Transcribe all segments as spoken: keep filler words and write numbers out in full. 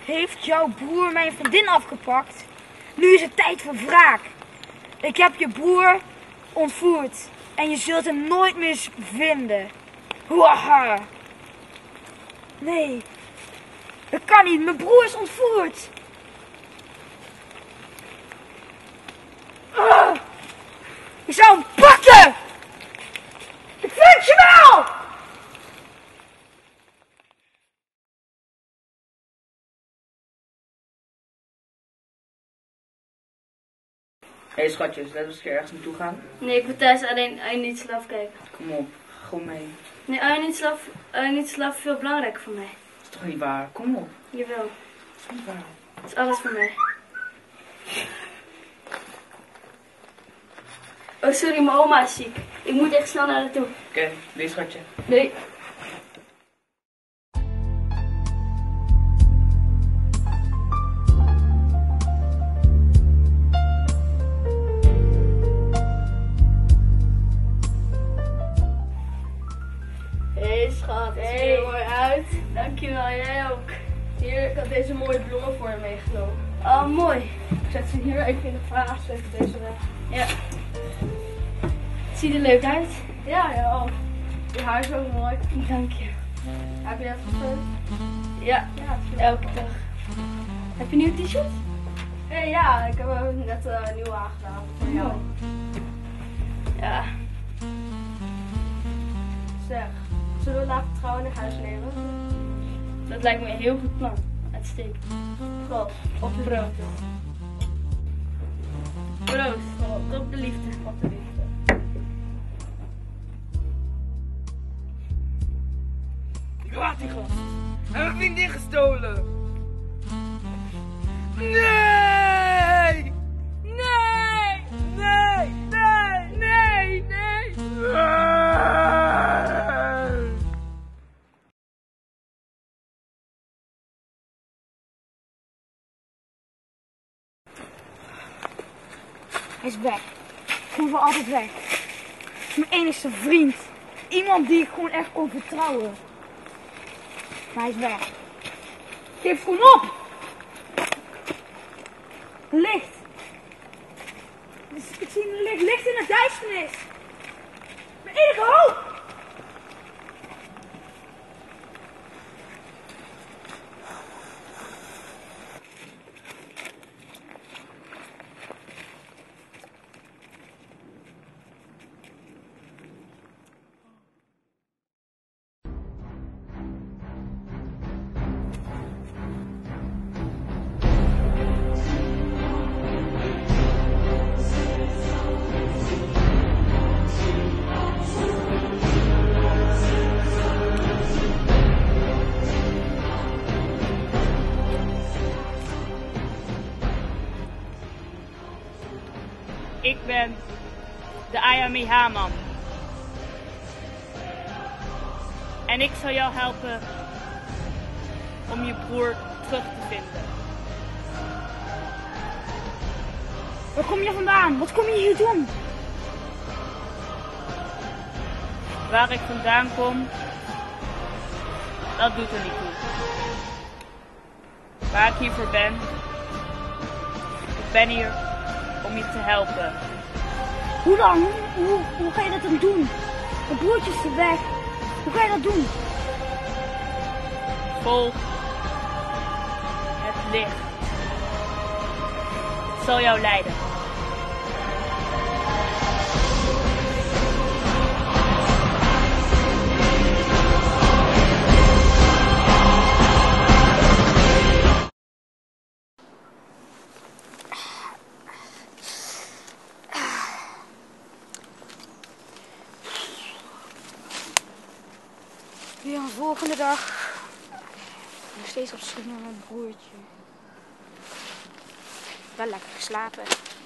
heeft jouw broer mijn vriendin afgepakt. Nu is het tijd voor wraak. Ik heb je broer ontvoerd en je zult hem nooit meer vinden. Haha. Nee, dat kan niet. Mijn broer is ontvoerd. Uh, je zou hem pakken. Ik vind je wel. Hé hey, schatjes, laten we eens een keer ergens naartoe gaan. Nee, ik wil thuis alleen I Need Slaaf kijken. Kom op, ga gewoon mee. Nee, I Need Slaaf, I Need Slaaf is veel belangrijker voor mij. Dat is toch niet waar? Kom op. Jawel. Dat is niet waar. Dat is alles voor mij. Oh, sorry, mijn oma is ziek. Ik moet echt snel naar haar toe. Oké, okay, doei schatje. Doei. Hé schat, het ziet er Hey. mooi uit. Dankjewel, jij ook. Hier, ik had deze mooie bloemen voor je meegenomen. Oh, mooi. Ik zet ze hier even in de vaas, even deze weg. Ja. Het ziet er leuk uit. Ja, ja, oh. Je haar is ook mooi. Dank je. Heb je even gefilmd? Ja, Ja, het is elke dag. Heb je een nieuw t-shirt? Hey, ja, ik heb hem net uh, nieuw aangedaan voor jou. Ja. Zeg, zullen we later trouwen naar huis nemen? Dat lijkt me een heel goed plan. Uitstekend. Proost. Op de brood. Proost. Op de liefde. Op de liefde. Ik laat die gast. Hij heeft mijn vriendin gestolen. Nee! Nee! Nee! Nee! Nee! Nee! Hij is weg. Gewoon voor altijd weg. Mijn enigste vriend. Iemand die ik gewoon echt kon vertrouwen. Maar hij is weg. Geef gewoon op! Licht. Ik zie een licht. Licht in de duisternis. Mijn enige hoop! Ik ben de Ayame Haman. En ik zal jou helpen om je broer terug te vinden. Waar kom je vandaan? Wat kom je hier doen? Waar ik vandaan kom, dat doet er niet toe. Waar ik hiervoor ben, ik ben hier om je te helpen. Hoe dan? Hoe, hoe, hoe ga je dat dan doen? Mijn broertje is er weg. Hoe ga je dat doen? Volg het licht. Het zal jou leiden. Weer een volgende dag. Nog steeds op zoek naar mijn broertje. Wel lekker geslapen.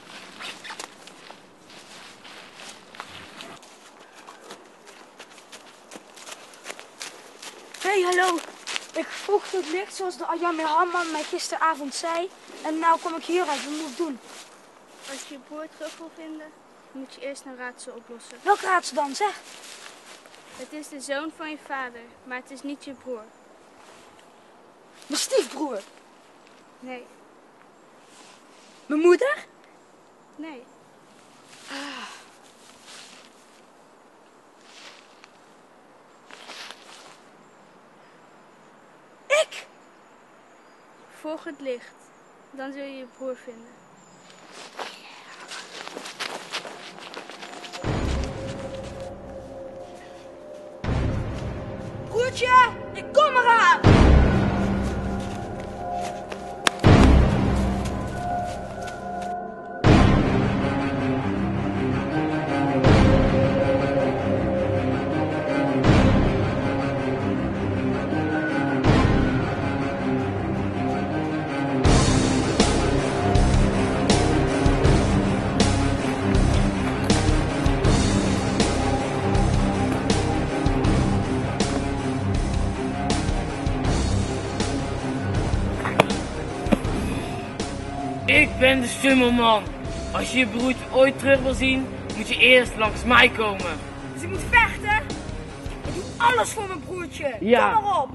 Hey, hallo. Ik volg het licht zoals de Ayame Haman mij gisteravond zei. En nou kom ik hieruit. Wat moet ik doen? Als je je broer terug wil vinden, moet je eerst een raadsel oplossen. Welk raadsel dan, zeg? Het is de zoon van je vader, maar het is niet je broer. Mijn stiefbroer. Nee. Mijn moeder? Nee. Ah. Ik? Volg het licht. Dan zul je je broer vinden. Broertje, ik kom eraan! Ik ben de Stummelman. Als je je broertje ooit terug wil zien, moet je eerst langs mij komen. Dus ik moet vechten? Ik doe alles voor mijn broertje. Ja. Kom maar op.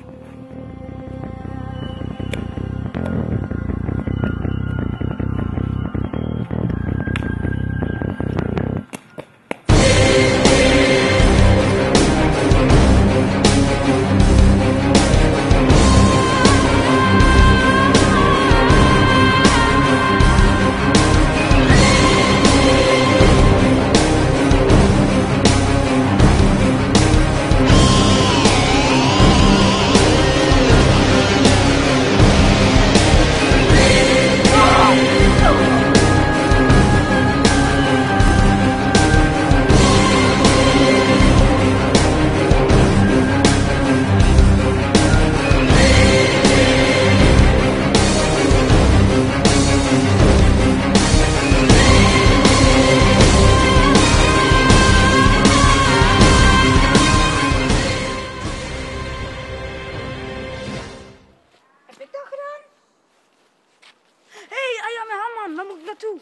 Heb ik dat gedaan? Hé, hey, Ayame Hamman, waar moet ik naartoe?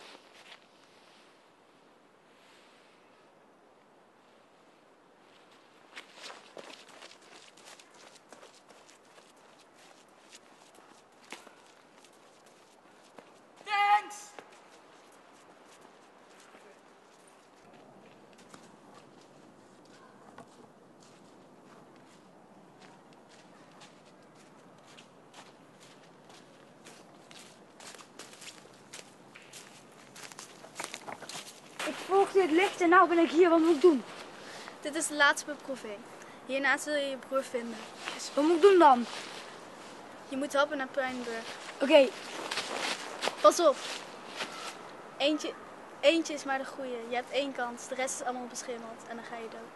Thanks! Ik volgde het licht en nou ben ik hier. Wat moet ik doen? Dit is de laatste beproeving. Hierna zul je je broer vinden. Yes, wat moet ik doen dan? Je moet helpen naar Pijnburg. Oké, okay. Pas op. Eentje, eentje is maar de goeie. Je hebt één kans. De rest is allemaal beschimmeld. En dan ga je dood.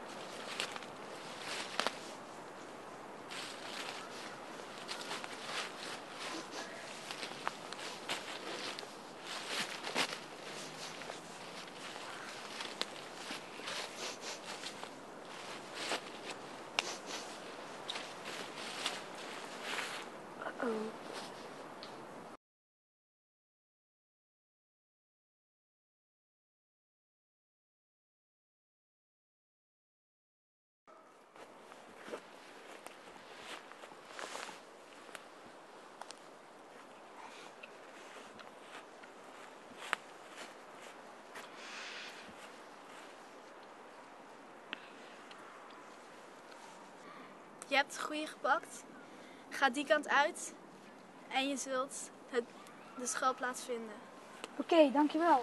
Oh. Je hebt het goede gepakt. Ga die kant uit. En je zult het, de schuilplaats vinden. Oké, okay, dankjewel.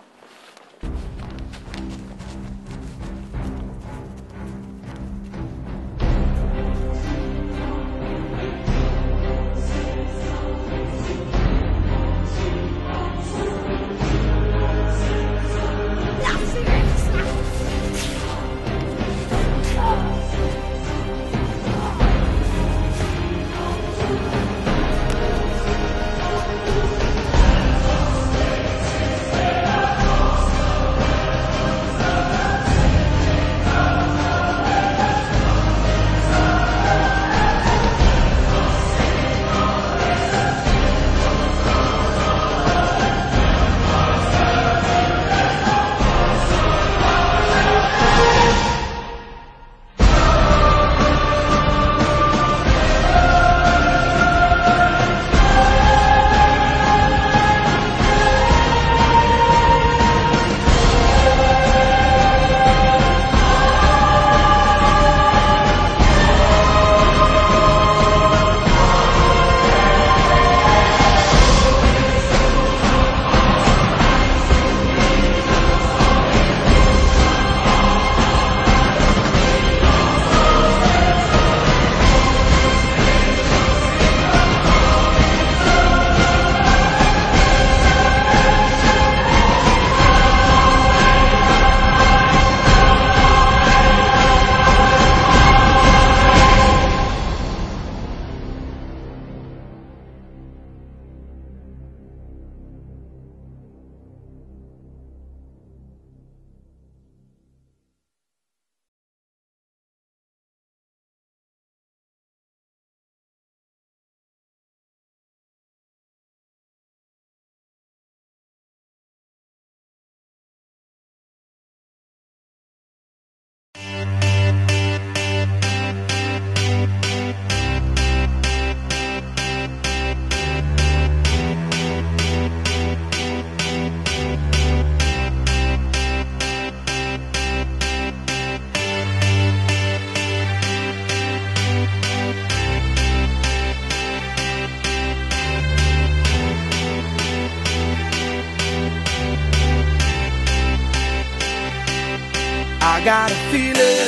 got a feeling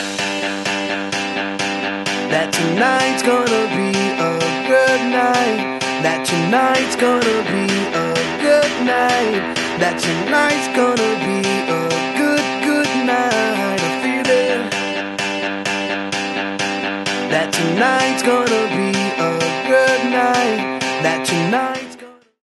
that tonight's gonna be a good night. That tonight's gonna be a good night. That tonight's gonna be a good, good night. A feeling that tonight's gonna be